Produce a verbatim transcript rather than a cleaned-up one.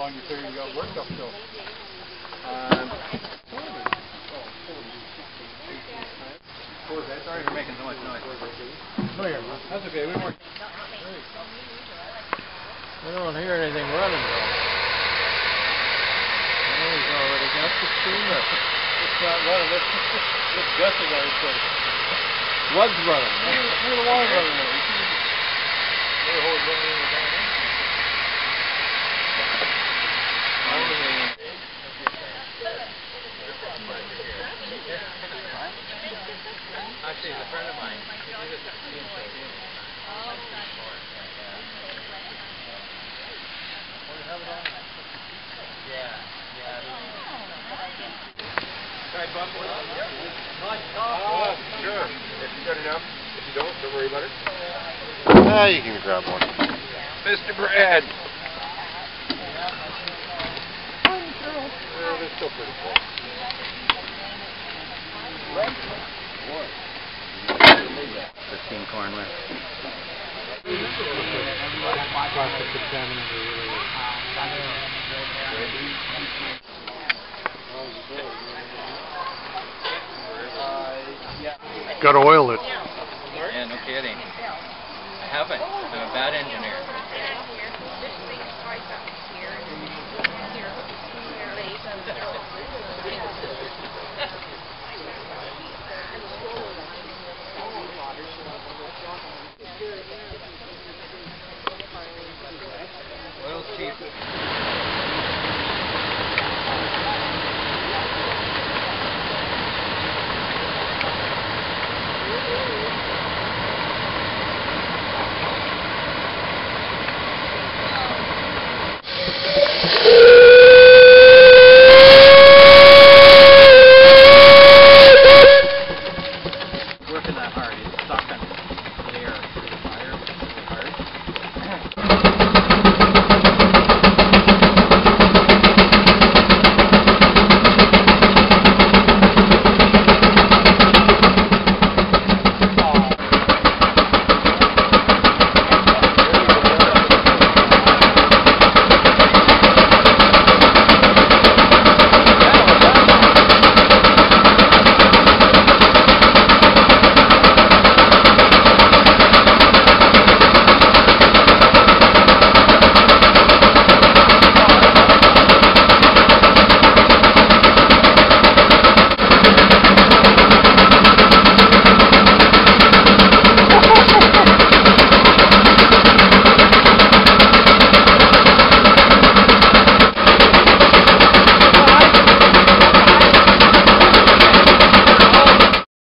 long you figure you got work up till? Um, Sorry for making so much noise. Come here. That's okay. We weren't. I don't hear anything running though. Oh, he's already got the steam up. It's not running. It's, it's, it's gushing out of place. What's running? Look at the water running there. Water hose running in the down. Actually, a friend of mine, he did it at the Yeah, yeah. Try buffalo. Oh, sure. If you got enough. If you don't, don't worry about it. Ah, you can grab one. Mister Brad. Well, they're still pretty full. Fifteen corn with. Got to oil it. Yeah, no kidding. I haven't. I'm a bad engineer.